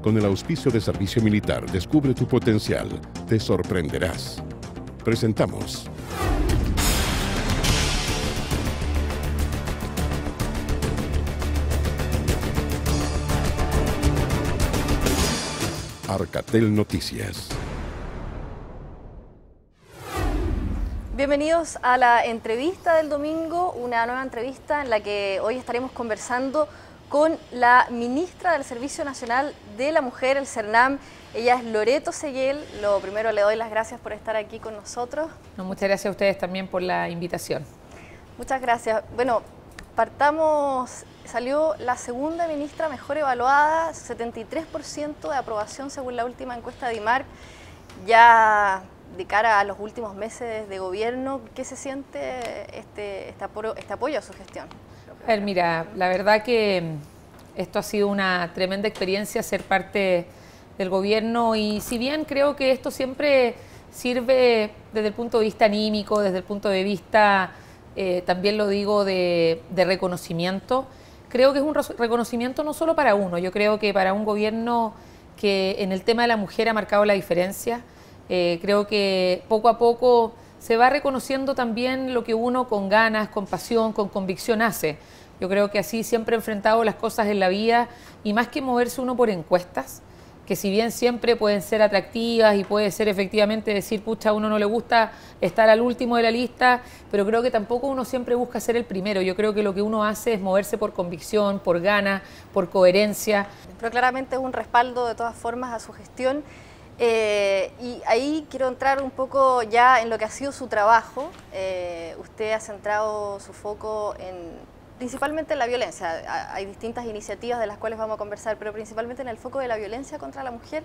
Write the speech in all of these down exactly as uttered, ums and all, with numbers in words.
Con el auspicio de Servicio Militar, descubre tu potencial. Te sorprenderás. Presentamos. Arcatel Noticias. Bienvenidos a la entrevista del domingo, una nueva entrevista en la que hoy estaremos conversando con la ministra del Servicio Nacional de la Mujer, el CERNAM. Ella es Loreto Seguel. Lo primero, le doy las gracias por estar aquí con nosotros. No, muchas gracias a ustedes también por la invitación. Muchas gracias. Bueno, partamos, salió la segunda ministra mejor evaluada, setenta y tres por ciento de aprobación según la última encuesta de IMARC. Ya de cara a los últimos meses de gobierno, ¿qué se siente este, este, apoyo, este apoyo a su gestión? A ver, mira, la verdad que esto ha sido una tremenda experiencia ser parte del gobierno, y si bien creo que esto siempre sirve desde el punto de vista anímico, desde el punto de vista, eh, también lo digo, de, de reconocimiento, creo que es un reconocimiento no solo para uno, yo creo que para un gobierno que en el tema de la mujer ha marcado la diferencia. Eh, creo que poco a poco se va reconociendo también lo que uno con ganas, con pasión, con convicción hace. Yo creo que así siempre he enfrentado las cosas en la vida, y más que moverse uno por encuestas, que si bien siempre pueden ser atractivas y puede ser efectivamente decir, pucha, a uno no le gusta estar al último de la lista, pero creo que tampoco uno siempre busca ser el primero. Yo creo que lo que uno hace es moverse por convicción, por ganas, por coherencia. Pero claramente es un respaldo de todas formas a su gestión. Eh, y ahí quiero entrar un poco ya en lo que ha sido su trabajo. Eh, usted ha centrado su foco en principalmente en la violencia. Hay distintas iniciativas de las cuales vamos a conversar, pero principalmente en el foco de la violencia contra la mujer.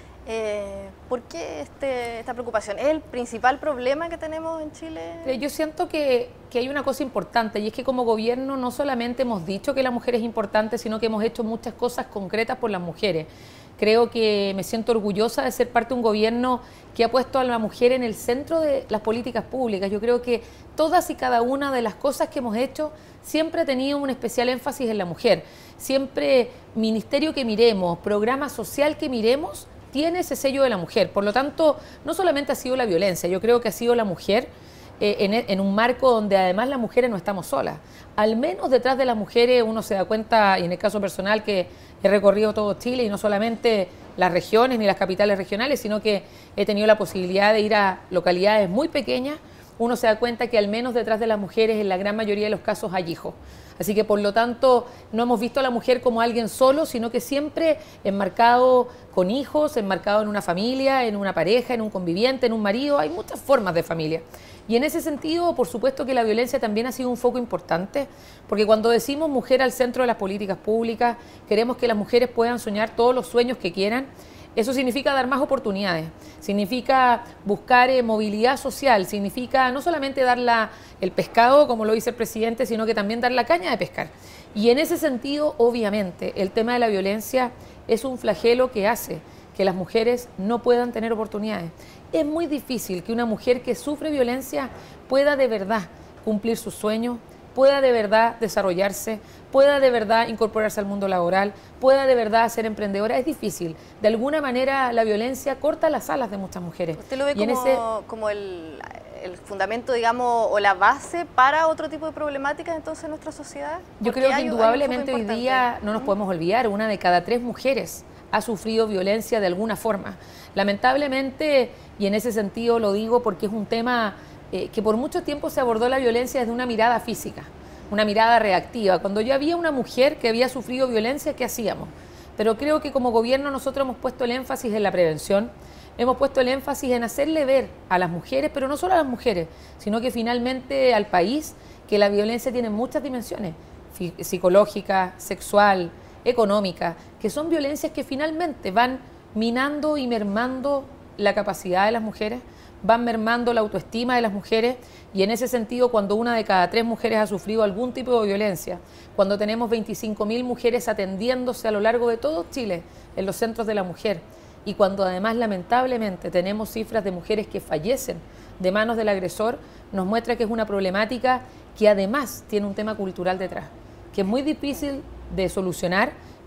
Eh, ¿Por qué este, esta preocupación? ¿Es el principal problema que tenemos en Chile? Yo siento que, que hay una cosa importante, y es que como gobierno no solamente hemos dicho que la mujer es importante, sino que hemos hecho muchas cosas concretas por las mujeres. Creo que me siento orgullosa de ser parte de un gobierno que ha puesto a la mujer en el centro de las políticas públicas. Yo creo que todas y cada una de las cosas que hemos hecho siempre ha tenido un especial énfasis en la mujer. Siempre ministerio que miremos, programa social que miremos, tiene ese sello de la mujer. Por lo tanto, no solamente ha sido la violencia, yo creo que ha sido la mujer eh, en, en un marco donde además las mujeres no estamos solas. Al menos detrás de las mujeres uno se da cuenta, y en el caso personal que he recorrido todo Chile y no solamente las regiones ni las capitales regionales, sino que he tenido la posibilidad de ir a localidades muy pequeñas, uno se da cuenta que al menos detrás de las mujeres en la gran mayoría de los casos hay hijos. Así que por lo tanto no hemos visto a la mujer como alguien solo, sino que siempre enmarcado con hijos, enmarcado en una familia, en una pareja, en un conviviente, en un marido. Hay muchas formas de familia. Y en ese sentido, por supuesto que la violencia también ha sido un foco importante, porque cuando decimos mujer al centro de las políticas públicas, queremos que las mujeres puedan soñar todos los sueños que quieran. Eso significa dar más oportunidades, significa buscar eh, movilidad social, significa no solamente dar la, el pescado, como lo dice el presidente, sino que también dar la caña de pescar. Y en ese sentido, obviamente, el tema de la violencia es un flagelo que hace que las mujeres no puedan tener oportunidades. Es muy difícil que una mujer que sufre violencia pueda de verdad cumplir sus sueños, pueda de verdad desarrollarse, pueda de verdad incorporarse al mundo laboral, pueda de verdad ser emprendedora. Es difícil. De alguna manera la violencia corta las alas de muchas mujeres. ¿Usted lo ve y como, en ese... como el, el fundamento, digamos, o la base para otro tipo de problemáticas entonces en nuestra sociedad? Yo Porque creo que hay, indudablemente hay hoy día no nos ¿Mm? podemos olvidar, una de cada tres mujeres ha sufrido violencia de alguna forma. Lamentablemente, y en ese sentido lo digo porque es un tema eh, que por mucho tiempo se abordó la violencia desde una mirada física, una mirada reactiva. Cuando ya había una mujer que había sufrido violencia, ¿qué hacíamos? Pero creo que como gobierno nosotros hemos puesto el énfasis en la prevención, hemos puesto el énfasis en hacerle ver a las mujeres, pero no solo a las mujeres, sino que finalmente al país, que la violencia tiene muchas dimensiones, psicológica, sexual, económica, que son violencias que finalmente van minando y mermando la capacidad de las mujeres, van mermando la autoestima de las mujeres, y en ese sentido, cuando una de cada tres mujeres ha sufrido algún tipo de violencia, cuando tenemos veinticinco mil mujeres atendiéndose a lo largo de todo Chile en los centros de la mujer, y cuando además lamentablemente tenemos cifras de mujeres que fallecen de manos del agresor, nos muestra que es una problemática que además tiene un tema cultural detrás, que es muy difícil de solucionar,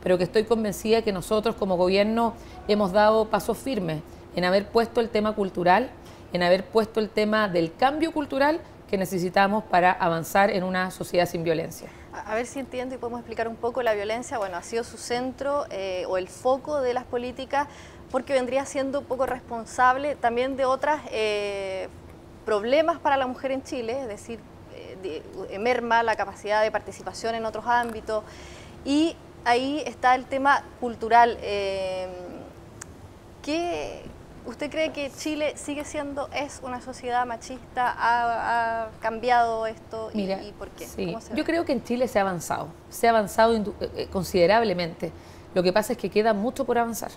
pero que estoy convencida que nosotros como gobierno hemos dado pasos firmes en haber puesto el tema cultural, en haber puesto el tema del cambio cultural que necesitamos para avanzar en una sociedad sin violencia. A ver si entiendo y podemos explicar un poco la violencia. Bueno, ha sido su centro eh, o el foco de las políticas, porque vendría siendo un poco responsable también de otros eh, problemas para la mujer en Chile, es decir, eh, de, merma la capacidad de participación en otros ámbitos, y ahí está el tema cultural. Eh, ¿qué, ¿Usted cree que Chile sigue siendo, es una sociedad machista? ¿Ha, ha cambiado esto? Y, Mira, ¿y por qué? Sí, yo creo que en Chile se ha avanzado, se ha avanzado eh, considerablemente. Lo que pasa es que queda mucho por avanzar.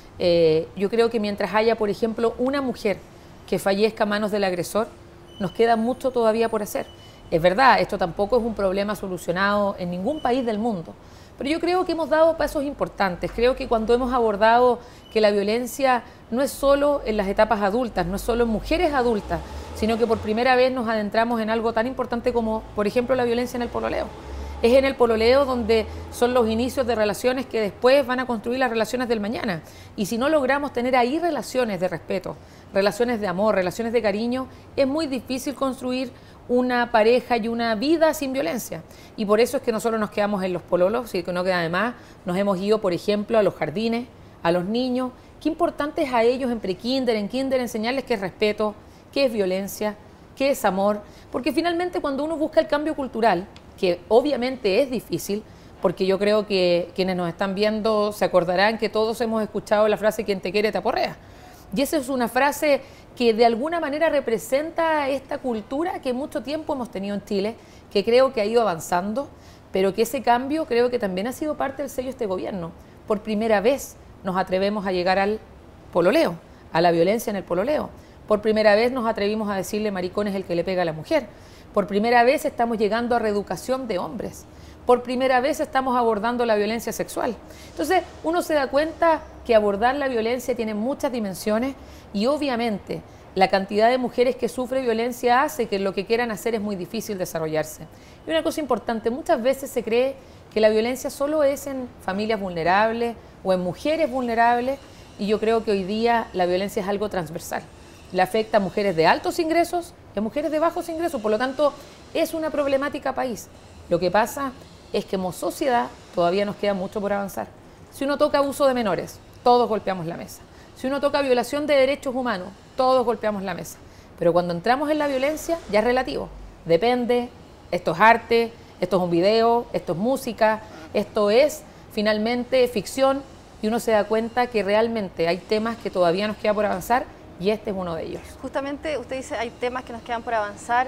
Eh, yo creo que mientras haya, por ejemplo, una mujer que fallezca a manos del agresor, nos queda mucho todavía por hacer. Es verdad, esto tampoco es un problema solucionado en ningún país del mundo, pero yo creo que hemos dado pasos importantes. Creo que cuando hemos abordado que la violencia no es solo en las etapas adultas, no es solo en mujeres adultas, sino que por primera vez nos adentramos en algo tan importante como, por ejemplo, la violencia en el pololeo. Es en el pololeo donde son los inicios de relaciones que después van a construir las relaciones del mañana. Y si no logramos tener ahí relaciones de respeto, relaciones de amor, relaciones de cariño, es muy difícil construir una pareja y una vida sin violencia. Y por eso es que nosotros nos quedamos en los pololos, y que no queda de más, nos hemos ido, por ejemplo, a los jardines, a los niños. Qué importante es a ellos en pre-kinder, en kinder, enseñarles qué es respeto, qué es violencia, qué es amor. Porque finalmente cuando uno busca el cambio cultural, que obviamente es difícil, porque yo creo que quienes nos están viendo se acordarán que todos hemos escuchado la frase "quien te quiere te aporrea". Y esa es una frase que de alguna manera representa esta cultura que mucho tiempo hemos tenido en Chile, que creo que ha ido avanzando, pero que ese cambio creo que también ha sido parte del sello de este gobierno. Por primera vez nos atrevemos a llegar al pololeo, a la violencia en el pololeo. Por primera vez nos atrevimos a decirle maricón es el que le pega a la mujer. Por primera vez estamos llegando a reeducación de hombres. Por primera vez estamos abordando la violencia sexual. Entonces, uno se da cuenta que abordar la violencia tiene muchas dimensiones y obviamente la cantidad de mujeres que sufre violencia hace que lo que quieran hacer es muy difícil desarrollarse. Y una cosa importante, muchas veces se cree que la violencia solo es en familias vulnerables o en mujeres vulnerables, y yo creo que hoy día la violencia es algo transversal. Le afecta a mujeres de altos ingresos y a mujeres de bajos ingresos, por lo tanto es una problemática país. Lo que pasa es que como sociedad todavía nos queda mucho por avanzar. Si uno toca abuso de menores, todos golpeamos la mesa. Si uno toca violación de derechos humanos, todos golpeamos la mesa. Pero cuando entramos en la violencia ya es relativo. Depende, esto es arte, esto es un video, esto es música, esto es finalmente ficción, y uno se da cuenta que realmente hay temas que todavía nos queda por avanzar y este es uno de ellos. Justamente usted dice hay temas que nos quedan por avanzar.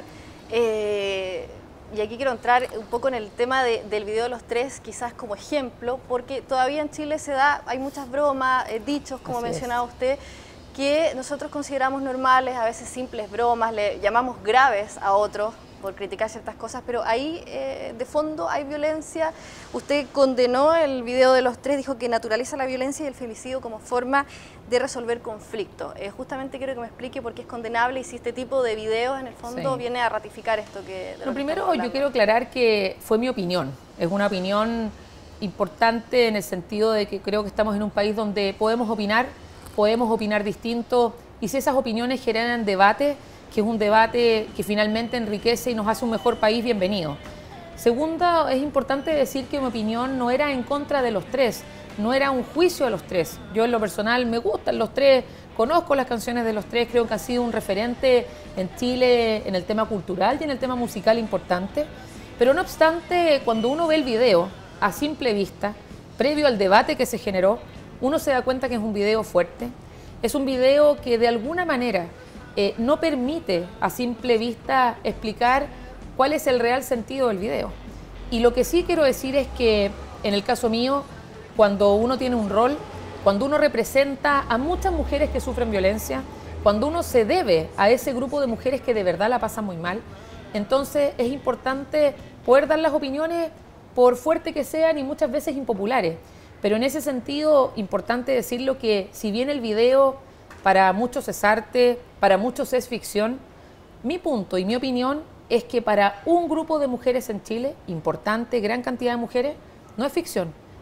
Eh, Y aquí quiero entrar un poco en el tema de, del video de los tres, quizás como ejemplo, porque todavía en Chile se da, hay muchas bromas, eh, dichos, como Así mencionaba es. usted, que nosotros consideramos normales, a veces simples bromas, le llamamos graves a otros por criticar ciertas cosas, pero ahí eh, de fondo hay violencia. Usted condenó el video de los tres, dijo que naturaliza la violencia y el femicidio como forma de resolver conflictos. Eh, justamente quiero que me explique por qué es condenable y si este tipo de videos en el fondo Sí. viene a ratificar esto que... Lo primero, yo quiero aclarar que fue mi opinión. Es una opinión importante en el sentido de que creo que estamos en un país donde podemos opinar, podemos opinar distinto, y si esas opiniones generan debate, que es un debate que finalmente enriquece y nos hace un mejor país, bienvenido. Segundo, es importante decir que mi opinión no era en contra de los tres, no era un juicio de los tres. Yo en lo personal me gustan los tres, conozco las canciones de los tres, creo que han sido un referente en Chile en el tema cultural y en el tema musical importante. Pero no obstante, cuando uno ve el video a simple vista, previo al debate que se generó, uno se da cuenta que es un video fuerte, es un video que de alguna manera eh, no permite a simple vista explicar cuál es el real sentido del video. Y lo que sí quiero decir es que en el caso mío, cuando uno tiene un rol, cuando uno representa a muchas mujeres que sufren violencia, cuando uno se debe a ese grupo de mujeres que de verdad la pasan muy mal, entonces es importante poder dar las opiniones por fuerte que sean y muchas veces impopulares. Pero en ese sentido, importante decirlo que si bien el video para muchos es arte, para muchos es ficción, mi punto y mi opinión es que para un grupo de mujeres en Chile, importante, gran cantidad de mujeres, no es ficción,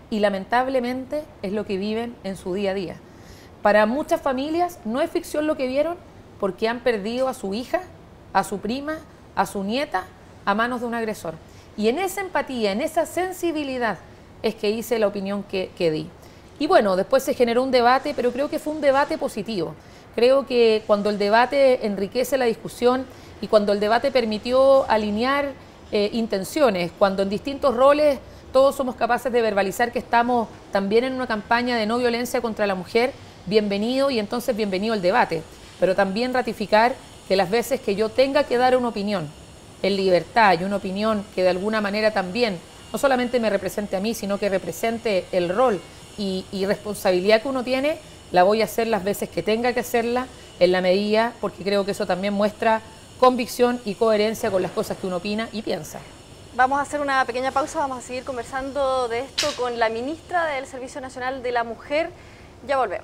y lamentablemente es lo que viven en su día a día. Para muchas familias no es ficción lo que vieron porque han perdido a su hija, a su prima, a su nieta a manos de un agresor. Y en esa empatía, en esa sensibilidad es que hice la opinión que, que di. Y bueno, después se generó un debate, pero creo que fue un debate positivo. Creo que cuando el debate enriquece la discusión y cuando el debate permitió alinear eh, intenciones, cuando en distintos roles todos somos capaces de verbalizar que estamos también en una campaña de no violencia contra la mujer, bienvenido y entonces bienvenido el debate. Pero también ratificar que las veces que yo tenga que dar una opinión en libertad y una opinión que de alguna manera también no solamente me represente a mí, sino que represente el rol y, y responsabilidad que uno tiene, la voy a hacer las veces que tenga que hacerla, en la medida, porque creo que eso también muestra convicción y coherencia con las cosas que uno opina y piensa. Vamos a hacer una pequeña pausa, vamos a seguir conversando de esto con la ministra del Servicio Nacional de la Mujer. Ya volvemos.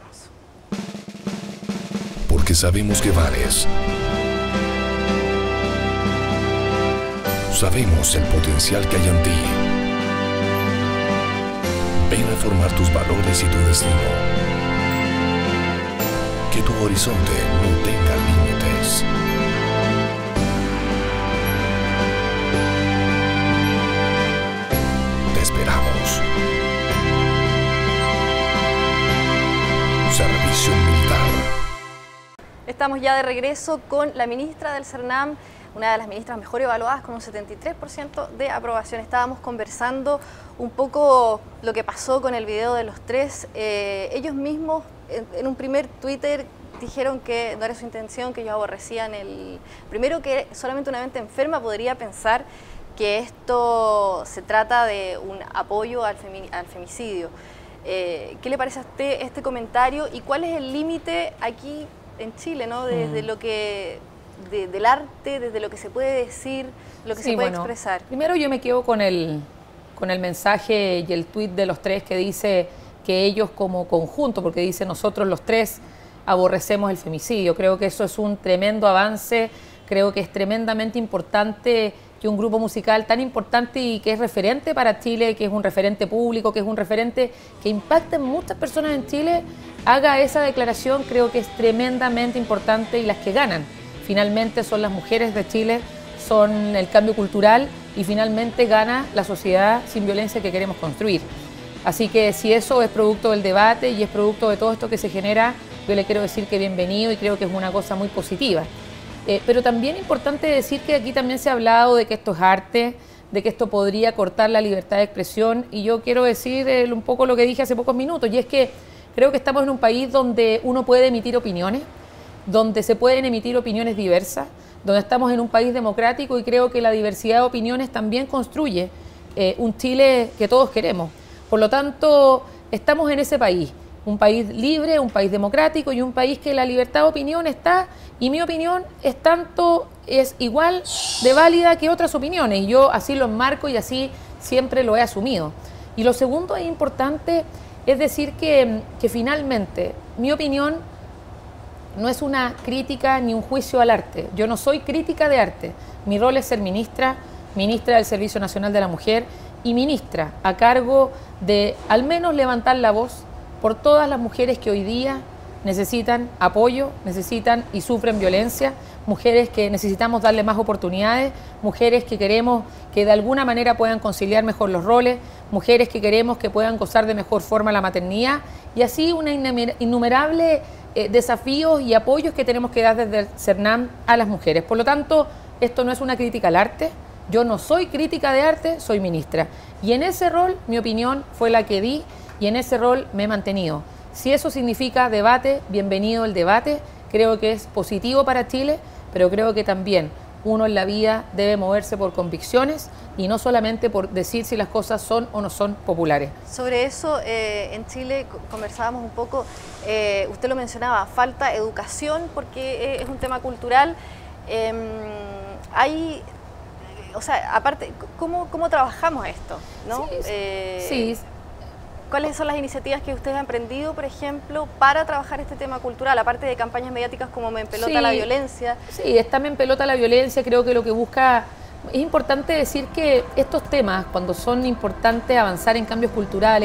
Porque sabemos que vales. Sabemos el potencial que hay en ti. Ven a formar tus valores y tu destino. Que tu horizonte no tenga límites. Te esperamos. Servicio Militar. Estamos ya de regreso con la ministra del CERNAM, una de las ministras mejor evaluadas con un setenta y tres por ciento de aprobación. Estábamos conversando un poco lo que pasó con el video de los tres. Eh, ellos mismos en, en un primer Twitter dijeron que no era su intención, que ellos aborrecían el... Primero, que solamente una mente enferma podría pensar que esto se trata de un apoyo al, femi al femicidio. Eh, ¿Qué le parece a usted este comentario y cuál es el límite aquí en Chile, ¿no? Desde mm. lo que... De, del arte, desde lo que se puede decir, lo que sí, se puede bueno, expresar? Primero yo me quedo con el, con el mensaje y el tuit de los tres que dice que ellos como conjunto, porque dice nosotros los tres aborrecemos el femicidio. Creo que eso es un tremendo avance, creo que es tremendamente importante que un grupo musical tan importante y que es referente para Chile, que es un referente público, que es un referente que impacta en muchas personas en Chile, haga esa declaración. Creo que es tremendamente importante y las que ganan finalmente son las mujeres de Chile, son el cambio cultural y finalmente gana la sociedad sin violencia que queremos construir. Así que si eso es producto del debate y es producto de todo esto que se genera, yo le quiero decir que bienvenido y creo que es una cosa muy positiva. Eh, pero también es importante decir que aquí también se ha hablado de que esto es arte, de que esto podría cortar la libertad de expresión y yo quiero decir eh, un poco lo que dije hace pocos minutos y es que creo que estamos en un país donde uno puede emitir opiniones, donde se pueden emitir opiniones diversas, donde estamos en un país democrático y creo que la diversidad de opiniones también construye eh, un Chile que todos queremos. Por lo tanto, estamos en ese país, un país libre, un país democrático y un país que la libertad de opinión está, y mi opinión es tanto, es igual de válida que otras opiniones, y yo así lo enmarco y así siempre lo he asumido. Y lo segundo es importante, es decir que, que finalmente mi opinión no es una crítica ni un juicio al arte. Yo no soy crítica de arte. Mi rol es ser ministra, ministra del Servicio Nacional de la Mujer y ministra a cargo de al menos levantar la voz por todas las mujeres que hoy día necesitan apoyo, necesitan y sufren violencia, mujeres que necesitamos darle más oportunidades, mujeres que queremos que de alguna manera puedan conciliar mejor los roles, mujeres que queremos que puedan gozar de mejor forma la maternidad y así una innumerable eh, desafíos y apoyos que tenemos que dar desde el CERNAM a las mujeres. Por lo tanto, esto no es una crítica al arte, yo no soy crítica de arte, soy ministra. Y en ese rol mi opinión fue la que di y en ese rol me he mantenido. Si eso significa debate, bienvenido el debate, creo que es positivo para Chile, pero creo que también uno en la vida debe moverse por convicciones y no solamente por decir si las cosas son o no son populares. Sobre eso, eh, en Chile conversábamos un poco, eh, usted lo mencionaba, falta educación porque es un tema cultural. Eh, hay, o sea, aparte, ¿cómo, cómo trabajamos esto? ¿No? Sí, eh, sí. ¿Cuáles son las iniciativas que ustedes han emprendido, por ejemplo, para trabajar este tema cultural, aparte de campañas mediáticas como Me Empelota sí, la Violencia? Sí, está Me Empelota la Violencia, creo que lo que busca... Es importante decir que estos temas, cuando son importantes avanzar en cambios culturales,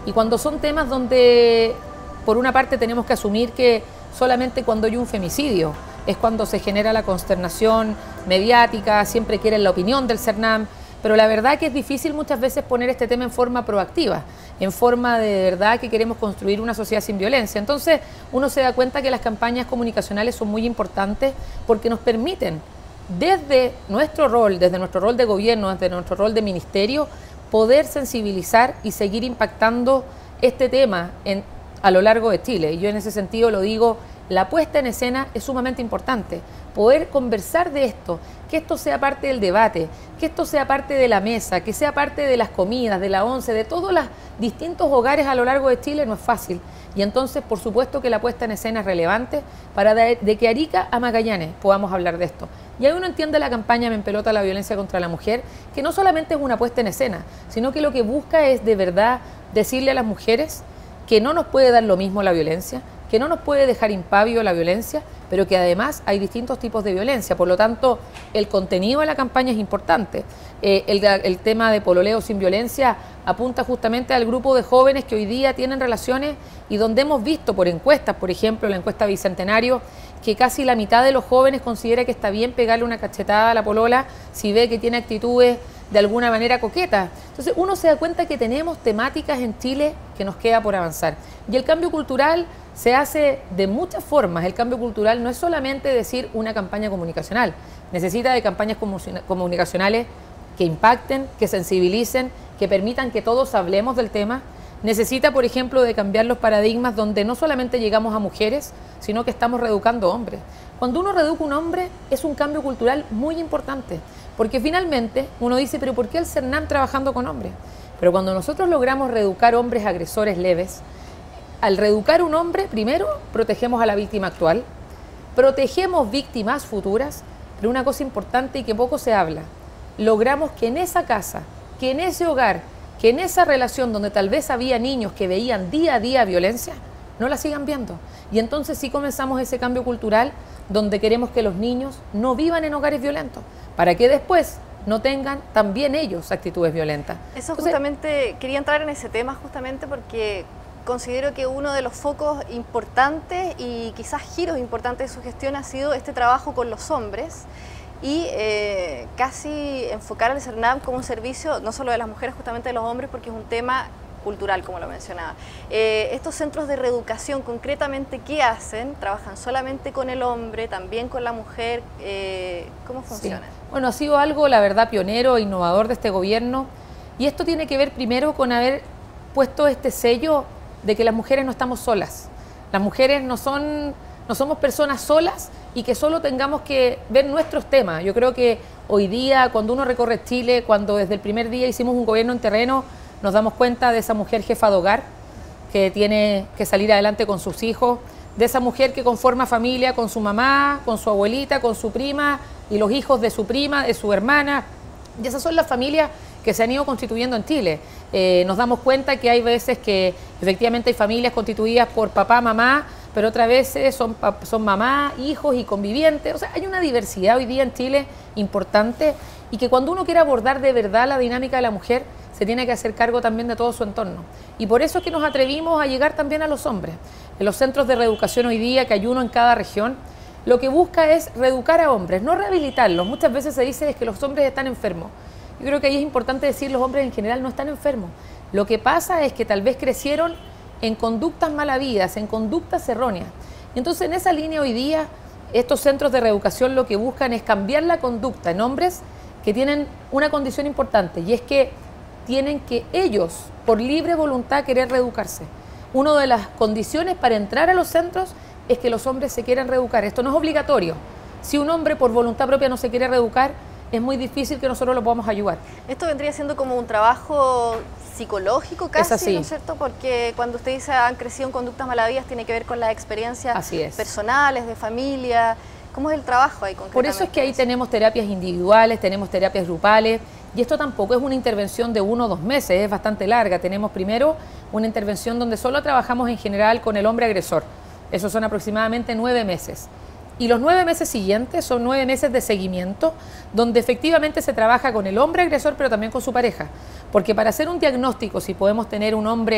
Y cuando son temas donde, por una parte, tenemos que asumir que solamente cuando hay un femicidio es cuando se genera la consternación mediática, siempre quieren la opinión del CERNAM, pero la verdad que es difícil muchas veces poner este tema en forma proactiva, en forma de verdad que queremos construir una sociedad sin violencia. Entonces uno se da cuenta que las campañas comunicacionales son muy importantes porque nos permiten, desde nuestro rol, desde nuestro rol de gobierno, desde nuestro rol de ministerio, poder sensibilizar y seguir impactando este tema en, a lo largo de Chile. Y yo en ese sentido lo digo, la puesta en escena es sumamente importante. Poder conversar de esto, que esto sea parte del debate, que esto sea parte de la mesa, que sea parte de las comidas, de la once, de todos los distintos hogares a lo largo de Chile, no es fácil. Y entonces, por supuesto que la puesta en escena es relevante para de, de que Arica a Magallanes podamos hablar de esto. Y ahí uno entiende la campaña Me Empelota la violencia contra la mujer, que no solamente es una puesta en escena, sino que lo que busca es de verdad decirle a las mujeres que no nos puede dar lo mismo la violencia, que no nos puede dejar impávido la violencia, pero que además hay distintos tipos de violencia. Por lo tanto, el contenido de la campaña es importante. Eh, el, el tema de pololeo sin violencia apunta justamente al grupo de jóvenes que hoy día tienen relaciones y donde hemos visto por encuestas, por ejemplo, la encuesta Bicentenario, que casi la mitad de los jóvenes considera que está bien pegarle una cachetada a la polola si ve que tiene actitudes de alguna manera coquetas. Entonces uno se da cuenta que tenemos temáticas en Chile que nos queda por avanzar. Y el cambio cultural se hace de muchas formas. El cambio cultural no es solamente decir una campaña comunicacional, necesita de campañas comunicacionales que impacten, que sensibilicen, que permitan que todos hablemos del tema. Necesita, por ejemplo, de cambiar los paradigmas donde no solamente llegamos a mujeres, sino que estamos reeducando hombres. Cuando uno reeduca un hombre es un cambio cultural muy importante, porque finalmente uno dice, pero ¿por qué el CERNAM trabajando con hombres? Pero cuando nosotros logramos reeducar hombres agresores leves, al reeducar un hombre, primero protegemos a la víctima actual, protegemos víctimas futuras, pero una cosa importante y que poco se habla, logramos que en esa casa, que en ese hogar, que en esa relación donde tal vez había niños que veían día a día violencia, no la sigan viendo. Y entonces sí comenzamos ese cambio cultural donde queremos que los niños no vivan en hogares violentos, para que después no tengan también ellos actitudes violentas. Eso Entonces, justamente, quería entrar en ese tema justamente porque considero que uno de los focos importantes y quizás giros importantes de su gestión ha sido este trabajo con los hombres y eh, casi enfocar al CERNAM como un servicio no solo de las mujeres, justamente de los hombres, porque es un tema cultural, como lo mencionaba. Eh, estos centros de reeducación, concretamente, ¿qué hacen? ¿Trabajan solamente con el hombre, también con la mujer? Eh, ¿Cómo funcionan? Sí. Bueno, ha sido algo, la verdad, pionero, innovador de este gobierno, y esto tiene que ver primero con haber puesto este sello de que las mujeres no estamos solas. Las mujeres no son, no somos personas solas y que solo tengamos que ver nuestros temas. Yo creo que hoy día, cuando uno recorre Chile, cuando desde el primer día hicimos un gobierno en terreno, nos damos cuenta de esa mujer jefa de hogar que tiene que salir adelante con sus hijos, de esa mujer que conforma familia con su mamá, con su abuelita, con su prima y los hijos de su prima, de su hermana. Y esas son las familias que se han ido constituyendo en Chile. Eh, nos damos cuenta que hay veces que efectivamente hay familias constituidas por papá, mamá, pero otras veces son, son mamá, hijos y convivientes. O sea, hay una diversidad hoy día en Chile importante y que cuando uno quiere abordar de verdad la dinámica de la mujer, se tiene que hacer cargo también de todo su entorno. Y por eso es que nos atrevimos a llegar también a los hombres. En los centros de reeducación hoy día, que hay uno en cada región, lo que busca es reeducar a hombres, no rehabilitarlos. Muchas veces se dice es que los hombres están enfermos. Yo creo que ahí es importante decir, los hombres en general no están enfermos. Lo que pasa es que tal vez crecieron en conductas malavidas, en conductas erróneas. Y entonces en esa línea hoy día, estos centros de reeducación lo que buscan es cambiar la conducta en hombres que tienen una condición importante, y es que tienen que ellos, por libre voluntad, querer reeducarse. Una de las condiciones para entrar a los centros es que los hombres se quieran reeducar. Esto no es obligatorio. Si un hombre por voluntad propia no se quiere reeducar, es muy difícil que nosotros lo podamos ayudar. Esto vendría siendo como un trabajo psicológico casi, es así, ¿no es cierto? Porque cuando usted dice han crecido en conductas malavidas, tiene que ver con las experiencias personales, de familia. ¿Cómo es el trabajo ahí concretamente? Por eso es que ahí tenemos terapias individuales, tenemos terapias grupales, y esto tampoco es una intervención de uno o dos meses, es bastante larga. Tenemos primero una intervención donde solo trabajamos en general con el hombre agresor. Esos son aproximadamente nueve meses. Y los nueve meses siguientes son nueve meses de seguimiento, donde efectivamente se trabaja con el hombre agresor, pero también con su pareja. Porque para hacer un diagnóstico, si podemos tener un hombre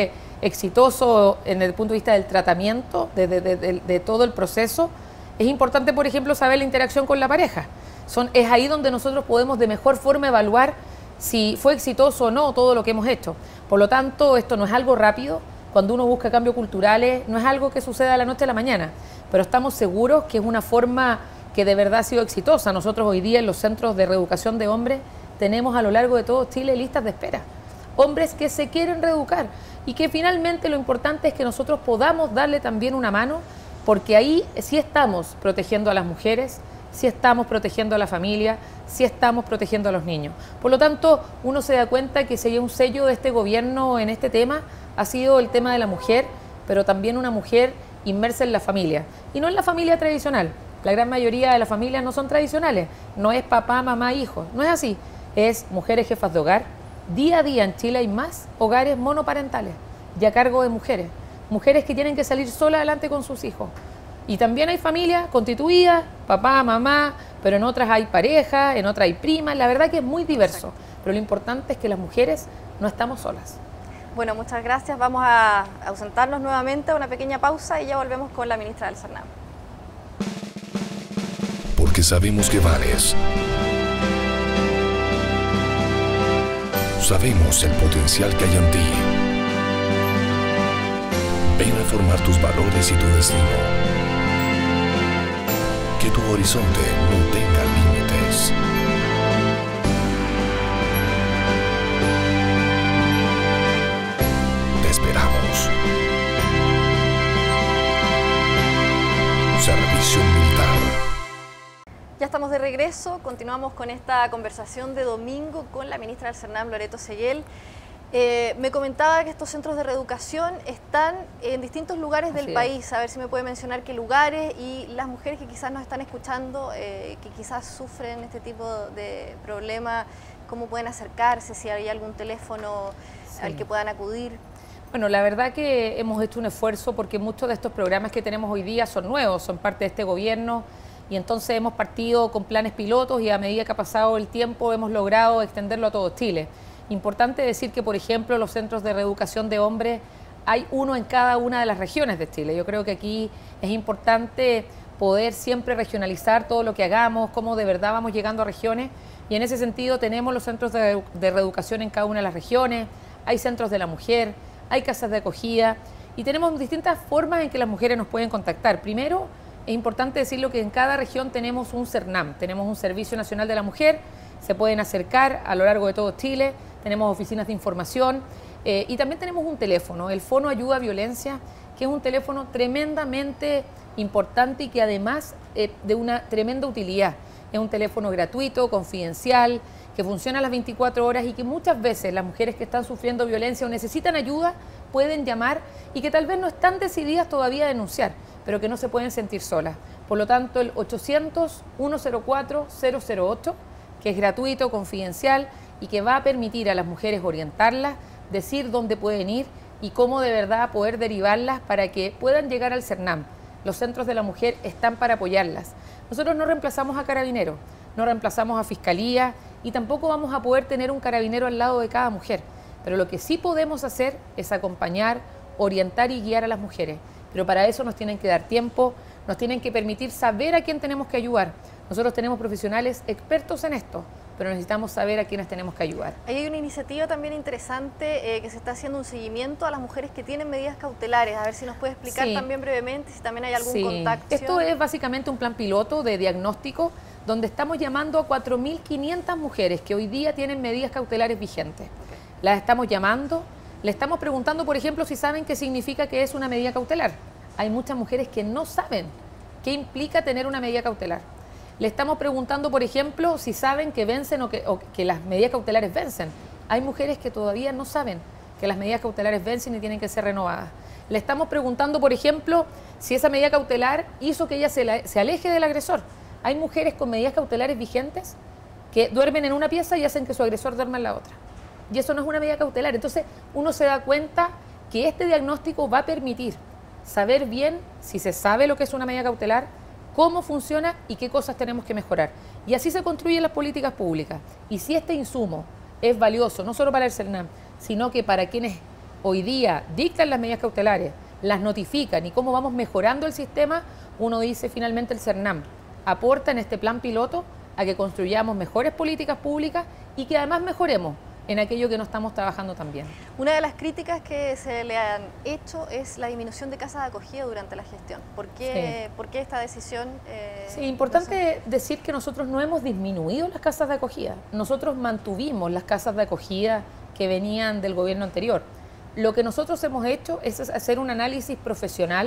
exitoso en el punto de vista del tratamiento, de, de, de, de, de todo el proceso, es importante, por ejemplo, saber la interacción con la pareja. Son, es ahí donde nosotros podemos de mejor forma evaluar si fue exitoso o no todo lo que hemos hecho. Por lo tanto, esto no es algo rápido. Cuando uno busca cambios culturales, no es algo que suceda de la noche a la mañana, pero estamos seguros que es una forma que de verdad ha sido exitosa. Nosotros hoy día en los centros de reeducación de hombres tenemos a lo largo de todo Chile listas de espera. Hombres que se quieren reeducar y que finalmente lo importante es que nosotros podamos darle también una mano, porque ahí sí estamos protegiendo a las mujeres, sí estamos protegiendo a la familia, sí estamos protegiendo a los niños. Por lo tanto, uno se da cuenta que sería un sello de este gobierno en este tema, ha sido el tema de la mujer, pero también una mujer inmersa en la familia. Y no en la familia tradicional. La gran mayoría de las familias no son tradicionales. No es papá, mamá, hijo. No es así. Es mujeres jefas de hogar. Día a día en Chile hay más hogares monoparentales y a cargo de mujeres. Mujeres que tienen que salir solas adelante con sus hijos. Y también hay familias constituidas, papá, mamá, pero en otras hay pareja, en otras hay primas. La verdad que es muy diverso. Pero lo importante es que las mujeres no estamos solas. Bueno, muchas gracias. Vamos a ausentarnos nuevamente a una pequeña pausa y ya volvemos con la ministra del CERNAM. Porque sabemos que vales. Sabemos el potencial que hay en ti. Ven a formar tus valores y tu destino. Que tu horizonte no tenga límites. Te esperamos. Servicio Militar. Ya estamos de regreso, continuamos con esta conversación de domingo con la ministra del CERNAM, Loreto Seguel. Eh, me comentaba que estos centros de reeducación están en distintos lugares del Así país. es. A ver si me puede mencionar qué lugares y las mujeres que quizás nos están escuchando, eh, que quizás sufren este tipo de problemas, cómo pueden acercarse, si hay algún teléfono Sí. al que puedan acudir. Bueno, la verdad que hemos hecho un esfuerzo porque muchos de estos programas que tenemos hoy día son nuevos, son parte de este gobierno y entonces hemos partido con planes pilotos y a medida que ha pasado el tiempo hemos logrado extenderlo a todo Chile. Importante decir que, por ejemplo, los centros de reeducación de hombres hay uno en cada una de las regiones de Chile. Yo creo que aquí es importante poder siempre regionalizar todo lo que hagamos, cómo de verdad vamos llegando a regiones y en ese sentido tenemos los centros de, de reeducación en cada una de las regiones, hay centros de la mujer, hay casas de acogida y tenemos distintas formas en que las mujeres nos pueden contactar. Primero, es importante decirlo que en cada región tenemos un CERNAM, tenemos un Servicio Nacional de la Mujer, se pueden acercar a lo largo de todo Chile, tenemos oficinas de información eh, y también tenemos un teléfono, el Fono Ayuda a Violencia, que es un teléfono tremendamente importante y que además eh, de una tremenda utilidad. Es un teléfono gratuito, confidencial, que funciona a las veinticuatro horas y que muchas veces las mujeres que están sufriendo violencia o necesitan ayuda pueden llamar y que tal vez no están decididas todavía a denunciar, pero que no se pueden sentir solas. Por lo tanto, el ochocientos, uno cero cuatro, cero cero ocho, que es gratuito, confidencial y que va a permitir a las mujeres orientarlas, decir dónde pueden ir y cómo de verdad poder derivarlas para que puedan llegar al CERNAM. Los centros de la mujer están para apoyarlas. Nosotros no reemplazamos a Carabineros, no reemplazamos a Fiscalía y tampoco vamos a poder tener un carabinero al lado de cada mujer. Pero lo que sí podemos hacer es acompañar, orientar y guiar a las mujeres. Pero para eso nos tienen que dar tiempo, nos tienen que permitir saber a quién tenemos que ayudar. Nosotros tenemos profesionales expertos en esto, pero necesitamos saber a quiénes tenemos que ayudar. Ahí hay una iniciativa también interesante eh, que se está haciendo un seguimiento a las mujeres que tienen medidas cautelares. A ver si nos puede explicar Sí. también brevemente si también hay algún Sí. contacto. Esto es básicamente un plan piloto de diagnóstico donde estamos llamando a cuatro mil quinientas mujeres que hoy día tienen medidas cautelares vigentes. Okay. Las estamos llamando, le estamos preguntando, por ejemplo, si saben qué significa que es una medida cautelar. Hay muchas mujeres que no saben qué implica tener una medida cautelar. Le estamos preguntando, por ejemplo, si saben que vencen o que, o que las medidas cautelares vencen. Hay mujeres que todavía no saben que las medidas cautelares vencen y tienen que ser renovadas. Le estamos preguntando, por ejemplo, si esa medida cautelar hizo que ella se, la, se aleje del agresor. Hay mujeres con medidas cautelares vigentes que duermen en una pieza y hacen que su agresor duerma en la otra. Y eso no es una medida cautelar. Entonces, uno se da cuenta que este diagnóstico va a permitir saber bien si se sabe lo que es una medida cautelar, cómo funciona y qué cosas tenemos que mejorar. Y así se construyen las políticas públicas. Y si este insumo es valioso, no solo para el CERNAM, sino que para quienes hoy día dictan las medidas cautelares, las notifican y cómo vamos mejorando el sistema, uno dice finalmente el CERNAM aporta en este plan piloto a que construyamos mejores políticas públicas y que además mejoremos en aquello que no estamos trabajando tan bien. Una de las críticas que se le han hecho es la disminución de casas de acogida durante la gestión. ¿Por qué, Sí. ¿por qué esta decisión? Eh, Sí, importante decir que nosotros no hemos disminuido las casas de acogida. Nosotros mantuvimos las casas de acogida que venían del gobierno anterior. Lo que nosotros hemos hecho es hacer un análisis profesional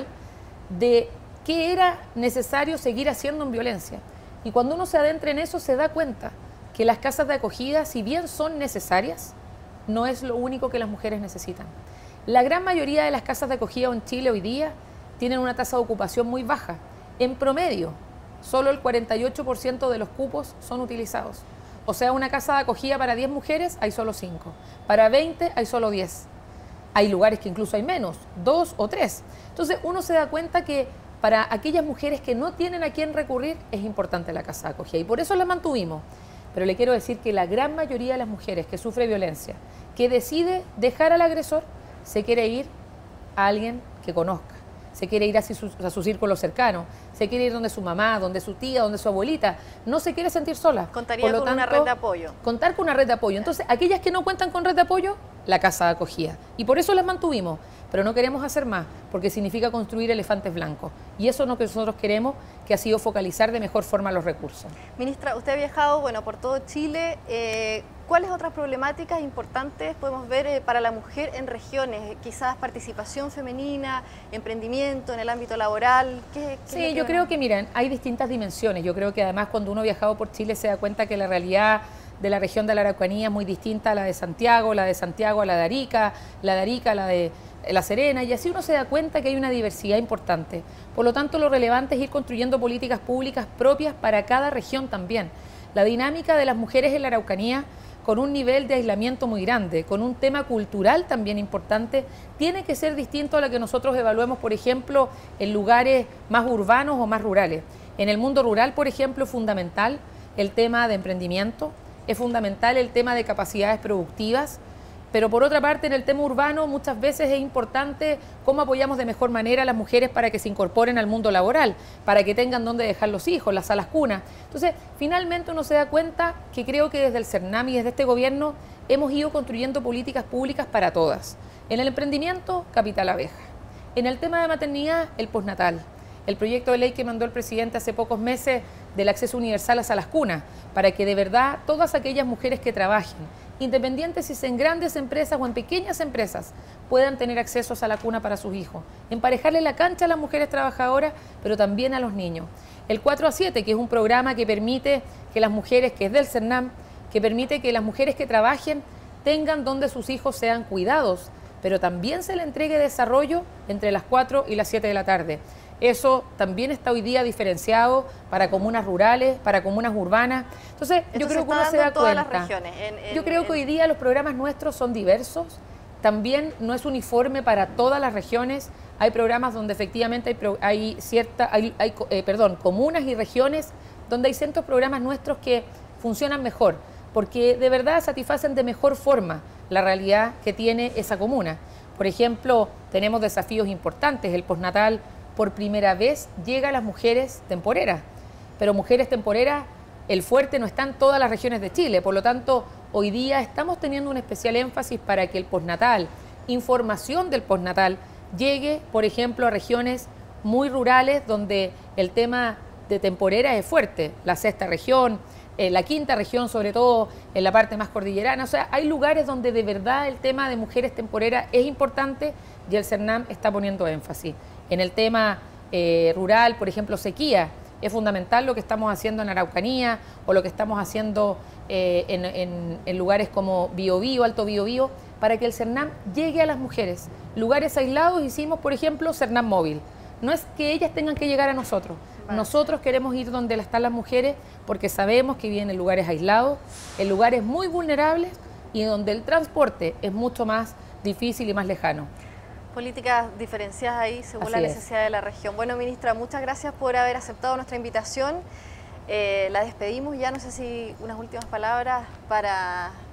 de qué era necesario seguir haciendo en violencia. Y cuando uno se adentra en eso se da cuenta que las casas de acogida, si bien son necesarias, no es lo único que las mujeres necesitan. La gran mayoría de las casas de acogida en Chile hoy día tienen una tasa de ocupación muy baja. En promedio, solo el cuarenta y ocho por ciento de los cupos son utilizados. O sea, una casa de acogida para diez mujeres hay solo cinco, para veinte hay solo diez. Hay lugares que incluso hay menos, dos o tres. Entonces uno se da cuenta que para aquellas mujeres que no tienen a quién recurrir es importante la casa de acogida y por eso la mantuvimos. Pero le quiero decir que la gran mayoría de las mujeres que sufre violencia, que decide dejar al agresor, se quiere ir a alguien que conozca, se quiere ir a su, a su círculo cercano, se quiere ir donde su mamá, donde su tía, donde su abuelita, no se quiere sentir sola. Contaría Por lo con tanto, una red de apoyo. Contar con una red de apoyo. Entonces, aquellas que no cuentan con red de apoyo, la casa de acogida. Y por eso las mantuvimos, pero no queremos hacer más, porque significa construir elefantes blancos. Y eso es lo que nosotros queremos, que ha sido focalizar de mejor forma los recursos. Ministra, usted ha viajado bueno, por todo Chile. Eh, ¿Cuáles otras problemáticas importantes podemos ver eh, para la mujer en regiones? Quizás participación femenina, emprendimiento en el ámbito laboral. ¿Qué, qué Sí, yo creo que, miren, hay distintas dimensiones. Yo creo que además cuando uno ha viajado por Chile se da cuenta que la realidad de la región de la Araucanía es muy distinta a la de Santiago, la de Santiago a la de Arica, la de Arica a la de La Serena, y así uno se da cuenta que hay una diversidad importante. Por lo tanto, lo relevante es ir construyendo políticas públicas propias para cada región también. La dinámica de las mujeres en la Araucanía, con un nivel de aislamiento muy grande, con un tema cultural también importante, tiene que ser distinto a lo que nosotros evaluemos, por ejemplo, en lugares más urbanos o más rurales. En el mundo rural, por ejemplo, es fundamental el tema de emprendimiento, es fundamental el tema de capacidades productivas, pero por otra parte en el tema urbano muchas veces es importante cómo apoyamos de mejor manera a las mujeres para que se incorporen al mundo laboral, para que tengan dónde dejar los hijos, las salas cunas. Entonces, finalmente uno se da cuenta que creo que desde el CERNAM y desde este gobierno hemos ido construyendo políticas públicas para todas. En el emprendimiento, Capital Abeja. En el tema de maternidad, el postnatal. El proyecto de ley que mandó el presidente hace pocos meses del acceso universal a salas cunas, para que de verdad todas aquellas mujeres que trabajen, independientes si en grandes empresas o en pequeñas empresas, puedan tener acceso a sala cuna para sus hijos. Emparejarle la cancha a las mujeres trabajadoras, pero también a los niños. El cuatro a siete, que es un programa que permite que las mujeres, que es del CERNAM, que permite que las mujeres que trabajen tengan donde sus hijos sean cuidados, pero también se le entregue desarrollo entre las cuatro y las siete de la tarde. Eso también está hoy día diferenciado para comunas rurales, para comunas urbanas. Entonces, Esto yo creo se que está uno se dando da en todas cuenta. las regiones, en- en- yo creo que en- hoy día los programas nuestros son diversos. También no es uniforme para todas las regiones. Hay programas donde efectivamente hay, pro- hay cierta, hay, hay, eh, perdón, comunas y regiones donde hay ciertos programas nuestros que funcionan mejor, porque de verdad satisfacen de mejor forma la realidad que tiene esa comuna. Por ejemplo, tenemos desafíos importantes. El postnatal por primera vez llega a las mujeres temporeras, pero mujeres temporeras, el fuerte no está en todas las regiones de Chile, por lo tanto, hoy día estamos teniendo un especial énfasis para que el postnatal, información del postnatal, llegue, por ejemplo, a regiones muy rurales donde el tema de temporera es fuerte, la sexta región, eh, la quinta región, sobre todo en la parte más cordillerana. O sea, hay lugares donde de verdad el tema de mujeres temporeras es importante y el CERNAM está poniendo énfasis. En el tema eh, rural, por ejemplo, sequía, es fundamental lo que estamos haciendo en Araucanía o lo que estamos haciendo eh, en, en, en lugares como Biobío, Alto Biobío, para que el CERNAM llegue a las mujeres. Lugares aislados hicimos, por ejemplo, CERNAM Móvil. No es que ellas tengan que llegar a nosotros. Vale. Nosotros queremos ir donde están las mujeres porque sabemos que viven en lugares aislados, en lugares muy vulnerables y donde el transporte es mucho más difícil y más lejano. Políticas diferenciadas ahí según Así la es. necesidad de la región. Bueno, ministra, muchas gracias por haber aceptado nuestra invitación. Eh, la despedimos ya, no sé si unas últimas palabras para,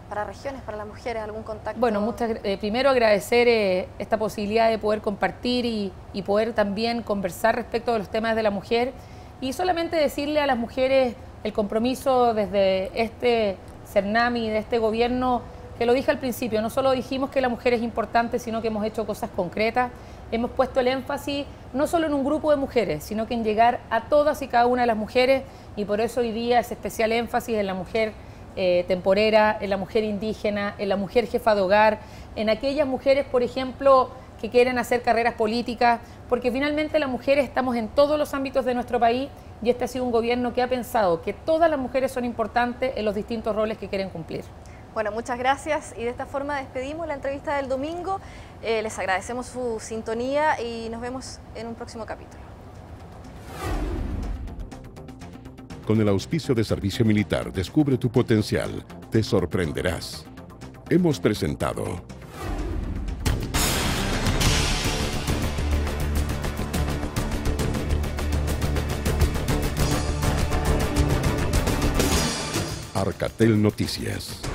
para regiones, para las mujeres, algún contacto? Bueno, muchas, eh, primero agradecer eh, esta posibilidad de poder compartir y, y poder también conversar respecto de los temas de la mujer, y solamente decirle a las mujeres el compromiso desde este CERNAMI, de este gobierno, que lo dije al principio, no solo dijimos que la mujer es importante, sino que hemos hecho cosas concretas. Hemos puesto el énfasis no solo en un grupo de mujeres, sino que en llegar a todas y cada una de las mujeres, y por eso hoy día es especial énfasis en la mujer eh, temporera, en la mujer indígena, en la mujer jefa de hogar, en aquellas mujeres, por ejemplo, que quieren hacer carreras políticas, porque finalmente las mujeres estamos en todos los ámbitos de nuestro país, y este ha sido un gobierno que ha pensado que todas las mujeres son importantes en los distintos roles que quieren cumplir. Bueno, muchas gracias, y de esta forma despedimos la entrevista del domingo. Eh, les agradecemos su sintonía y nos vemos en un próximo capítulo. Con el auspicio de Servicio Militar, descubre tu potencial, te sorprenderás. Hemos presentado Arcatel Noticias.